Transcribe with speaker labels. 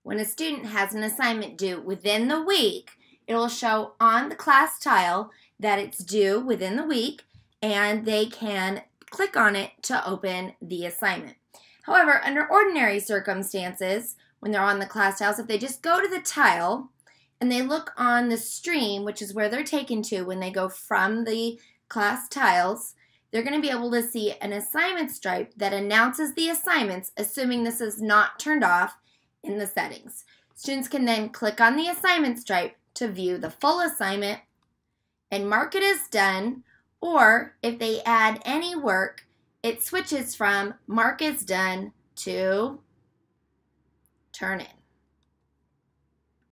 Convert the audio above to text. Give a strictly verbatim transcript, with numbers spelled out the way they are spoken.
Speaker 1: When a student has an assignment due within the week, it will show on the class tile that it's due within the week, and they can click on it to open the assignment. However, under ordinary circumstances, when they're on the class tiles, if they just go to the tile and they look on the stream, which is where they're taken to when they go from the class tiles, they're going to be able to see an assignment stripe that announces the assignments, assuming this is not turned off in the settings. Students can then click on the assignment stripe to view the full assignment and mark it as done, or if they add any work, it switches from mark as done to turn in.